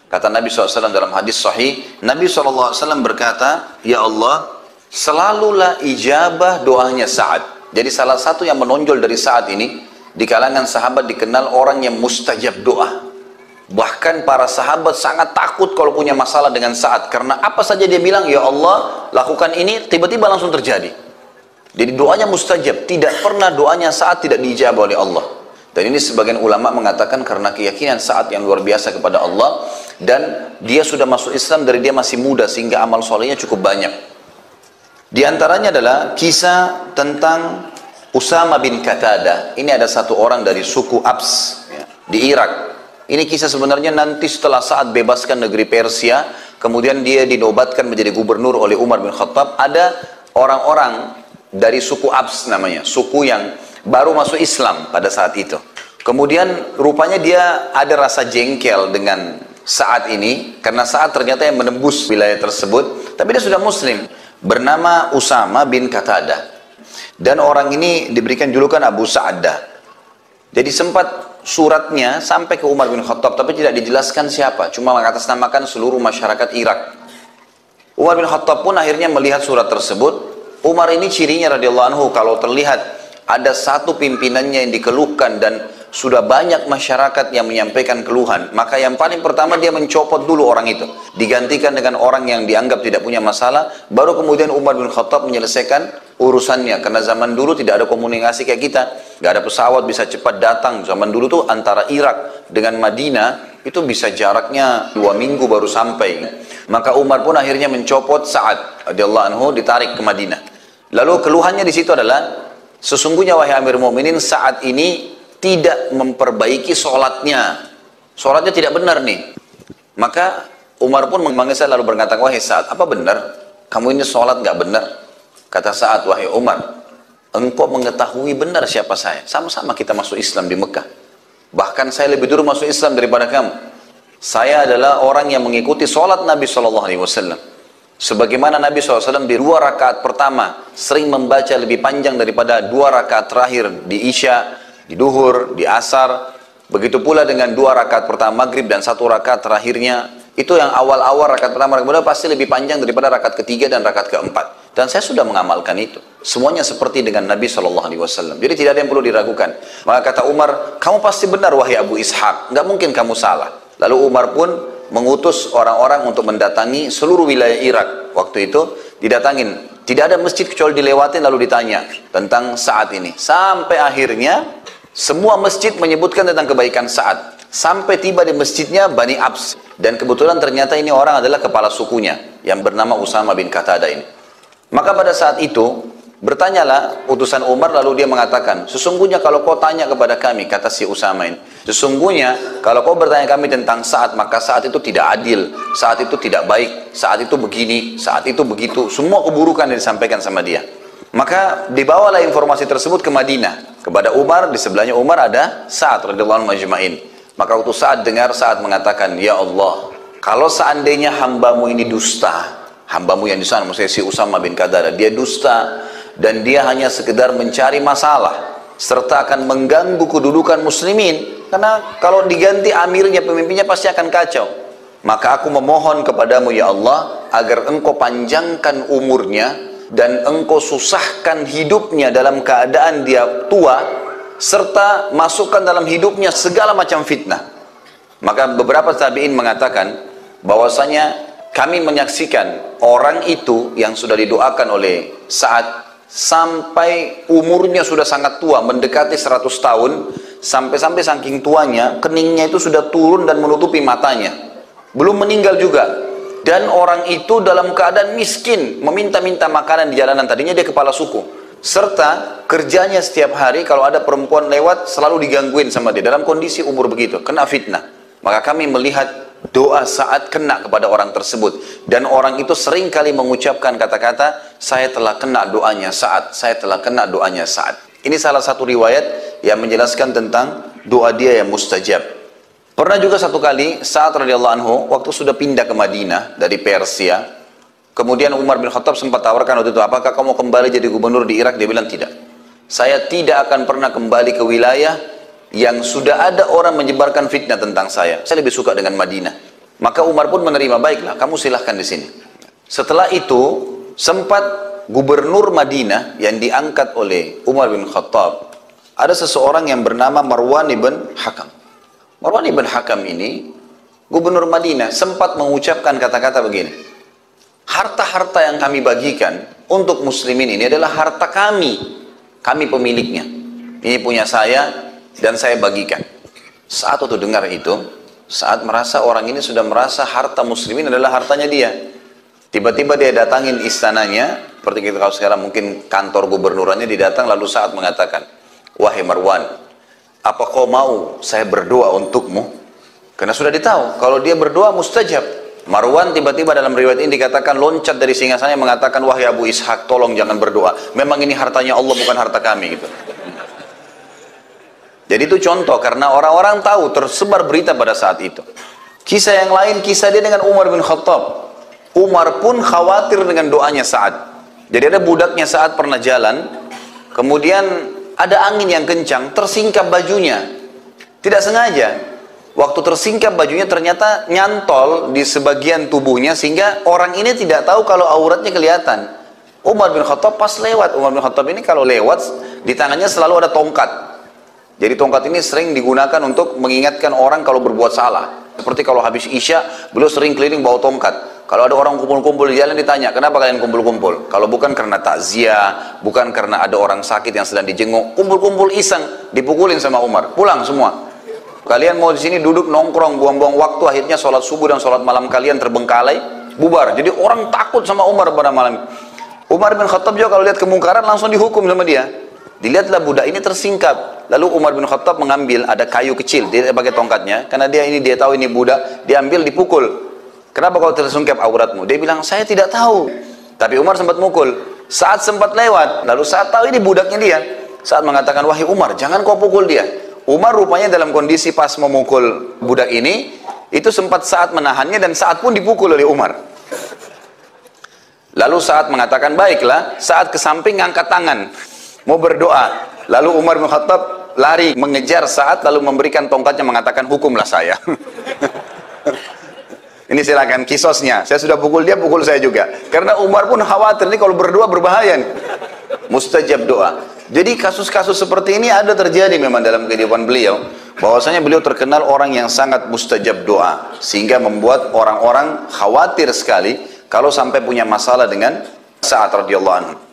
Kata Nabi SAW dalam hadis sahih, Nabi SAW berkata, "Ya Allah, selalulah ijabah doanya Sa'ad." Jadi salah satu yang menonjol dari Sa'ad ini, di kalangan sahabat dikenal orang yang mustajab doa. Bahkan para sahabat sangat takut kalau punya masalah dengan Sa'ad. Karena apa saja dia bilang, "Ya Allah, lakukan ini," tiba-tiba langsung terjadi. Jadi doanya mustajab. Tidak pernah doanya Sa'ad tidak diijabah oleh Allah. Dan ini sebagian ulama mengatakan karena keyakinan Sa'ad yang luar biasa kepada Allah. Dan dia sudah masuk Islam dari dia masih muda, sehingga amal solehnya cukup banyak. Di antaranya adalah kisah tentang Usama bin Qatadah. Ini ada satu orang dari suku Abs ya, di Irak. Ini kisah sebenarnya nanti setelah Sa'ad bebaskan negeri Persia, kemudian dia dinobatkan menjadi gubernur oleh Umar bin Khattab. Ada orang-orang dari suku Abs namanya, suku yang baru masuk Islam pada saat itu. Kemudian rupanya dia ada rasa jengkel dengan Sa'ad ini, karena Sa'ad ternyata yang menembus wilayah tersebut, tapi dia sudah muslim, bernama Usama bin Qatadah. Dan orang ini diberikan julukan Abu Sa'adah. Jadi sempat suratnya sampai ke Umar bin Khattab, tapi tidak dijelaskan siapa, cuma mengatasnamakan seluruh masyarakat Irak. Umar bin Khattab pun akhirnya melihat surat tersebut. Umar ini cirinya radhiyallahu anhu, kalau terlihat ada satu pimpinannya yang dikeluhkan dan sudah banyak masyarakat yang menyampaikan keluhan, maka yang paling pertama dia mencopot dulu orang itu, digantikan dengan orang yang dianggap tidak punya masalah, baru kemudian Umar bin Khattab menyelesaikan urusannya. Karena zaman dulu tidak ada komunikasi kayak kita, nggak ada pesawat bisa cepat datang. Zaman dulu tuh antara Irak dengan Madinah itu bisa jaraknya 2 minggu baru sampai. Maka Umar pun akhirnya mencopot Sa'ad radhiyallahu anhu, ditarik ke Madinah. Lalu keluhannya di situ adalah, sesungguhnya wahai Amir Mu'minin, Sa'ad ini tidak memperbaiki sholatnya. Sholatnya tidak benar nih. Maka Umar pun memanggil saya lalu berkata, "Wahai Sa'ad, apa benar? Kamu ini sholat nggak benar?" Kata Sa'ad, "Wahai Umar, engkau mengetahui benar siapa saya. Sama-sama kita masuk Islam di Mekah. Bahkan saya lebih dulu masuk Islam daripada kamu. Saya adalah orang yang mengikuti sholat Nabi SAW. Sebagaimana Nabi SAW di 2 rakaat pertama sering membaca lebih panjang daripada 2 rakaat terakhir di Isya, di duhur, di asar. Begitu pula dengan 2 rakaat pertama maghrib dan 1 rakaat terakhirnya. Itu yang awal-awal rakaat pertama kemudian pasti lebih panjang daripada rakaat ketiga dan rakaat keempat. Dan saya sudah mengamalkan itu. Semuanya seperti dengan Nabi SAW. Jadi tidak ada yang perlu diragukan." Maka kata Umar, "Kamu pasti benar wahai Abu Ishaq. Nggak mungkin kamu salah." Lalu Umar pun mengutus orang-orang untuk mendatangi seluruh wilayah Irak. Waktu itu didatangin. Tidak ada masjid kecuali dilewatin lalu ditanya tentang Sa'ad ini. Sampai akhirnya semua masjid menyebutkan tentang kebaikan Sa'ad. Sampai tiba di masjidnya Bani Abs. Dan kebetulan ternyata ini orang adalah kepala sukunya yang bernama Usama bin Qatadah ini. Maka pada saat itu bertanyalah utusan Umar, lalu dia mengatakan, "Sesungguhnya kalau kau tanya kepada kami," kata si Usama ini, "sesungguhnya kalau kau bertanya kami tentang Sa'ad, maka Sa'ad itu tidak adil, Sa'ad itu tidak baik, Sa'ad itu begini, Sa'ad itu begitu." Semua keburukan yang disampaikan sama dia. Maka dibawalah informasi tersebut ke Madinah kepada Umar. Di sebelahnya Umar ada Sa'ad radhiyallahu anhu majma'in. Maka waktu Sa'ad dengar, Sa'ad mengatakan, "Ya Allah, kalau seandainya hambamu ini dusta," hambamu yang di sana maksudnya si Usama bin Qatadah, "dia dusta dan dia hanya sekedar mencari masalah serta akan mengganggu kedudukan muslimin, karena kalau diganti amirnya, pemimpinnya pasti akan kacau. Maka aku memohon kepadamu ya Allah agar engkau panjangkan umurnya dan engkau susahkan hidupnya dalam keadaan dia tua, serta masukkan dalam hidupnya segala macam fitnah." Maka beberapa tabi'in mengatakan bahwasanya kami menyaksikan orang itu yang sudah didoakan oleh Sa'ad sampai umurnya sudah sangat tua, mendekati 100 tahun, sampai-sampai saking tuanya keningnya itu sudah turun dan menutupi matanya, belum meninggal juga. Dan orang itu dalam keadaan miskin, meminta-minta makanan di jalanan. Tadinya dia kepala suku, serta kerjanya setiap hari kalau ada perempuan lewat selalu digangguin sama dia dalam kondisi umur begitu, kena fitnah. Maka kami melihat doa Sa'ad kena kepada orang tersebut, dan orang itu sering kali mengucapkan kata-kata, "Saya telah kena doanya Sa'ad, saya telah kena doanya Sa'ad." Ini salah satu riwayat yang menjelaskan tentang doa dia yang mustajab. Pernah juga satu kali Sa'ad radhiyallahu anhu waktu sudah pindah ke Madinah dari Persia, kemudian Umar bin Khattab sempat tawarkan waktu itu, "Apakah kamu kembali jadi gubernur di Irak?" Dia bilang, "Tidak. Saya tidak akan pernah kembali ke wilayah yang sudah ada orang menyebarkan fitnah tentang saya. Saya lebih suka dengan Madinah." Maka Umar pun menerima, baiklah, kamu silahkan di sini. Setelah itu, sempat gubernur Madinah yang diangkat oleh Umar bin Khattab, ada seseorang yang bernama Marwan ibn Hakam. Marwan ibn Hakam ini, gubernur Madinah, sempat mengucapkan kata-kata begini, harta-harta yang kami bagikan untuk muslimin ini adalah harta kami pemiliknya. Ini punya saya dan saya bagikan. Saat waktu dengar itu, saat merasa orang ini sudah merasa harta muslimin adalah hartanya dia, tiba-tiba dia datangin istananya, seperti kita kalau sekarang mungkin kantor gubernurannya didatang, lalu saat mengatakan, wahai Marwan, apa kau mau saya berdoa untukmu? Karena sudah ditahu, kalau dia berdoa mustajab. Marwan tiba-tiba dalam riwayat ini dikatakan loncat dari singgasananya mengatakan, wahai Abu Ishaq, tolong jangan berdoa. Memang ini hartanya Allah, bukan harta kami. Gitu. Jadi itu contoh, karena orang-orang tahu, tersebar berita pada saat itu. Kisah yang lain, kisah dia dengan Umar bin Khattab. Umar pun khawatir dengan doanya Sa'ad. Jadi ada budaknya Sa'ad pernah jalan, kemudian ada angin yang kencang, tersingkap bajunya. Tidak sengaja. Waktu tersingkap bajunya ternyata nyantol di sebagian tubuhnya, sehingga orang ini tidak tahu kalau auratnya kelihatan. Umar bin Khattab pas lewat, Umar bin Khattab ini kalau lewat, di tangannya selalu ada tongkat. Jadi tongkat ini sering digunakan untuk mengingatkan orang kalau berbuat salah. Seperti kalau habis Isya, beliau sering keliling bawa tongkat. Kalau ada orang kumpul-kumpul di jalan ditanya, kenapa kalian kumpul-kumpul? Kalau bukan karena takziah, bukan karena ada orang sakit yang sedang dijenguk, kumpul-kumpul iseng, dipukulin sama Umar, pulang semua. Kalian mau di sini duduk nongkrong, buang-buang waktu, akhirnya sholat subuh dan sholat malam kalian terbengkalai, bubar. Jadi orang takut sama Umar pada malam. Umar bin Khattab juga kalau lihat kemungkaran langsung dihukum sama dia. Dilihatlah budak ini tersingkap. Lalu Umar bin Khattab mengambil, ada kayu kecil, dia pakai tongkatnya, karena dia tahu ini budak, diambil dipukul. Kenapa kau tersungkap auratmu? Dia bilang, saya tidak tahu. Tapi Umar sempat mukul. Saat sempat lewat, lalu saat tahu ini budaknya dia. Saat mengatakan, wahai Umar, jangan kau pukul dia. Umar rupanya dalam kondisi pas memukul budak ini, itu sempat saat menahannya dan saat pun dipukul oleh Umar. Lalu saat mengatakan, baiklah, saat ke samping ngangkat tangan, mau berdoa. Lalu Umar bin Khattab lari mengejar saat, lalu memberikan tongkatnya mengatakan, hukumlah saya. Ini silakan kisosnya, saya sudah pukul dia, pukul saya juga. Karena Umar pun khawatir, ini kalau berdoa berbahaya nih. Mustajab doa. Jadi kasus-kasus seperti ini ada terjadi memang dalam kehidupan beliau. Bahwasanya beliau terkenal orang yang sangat mustajab doa. Sehingga membuat orang-orang khawatir sekali kalau sampai punya masalah dengan Sa'ad radhiyallahu anhu.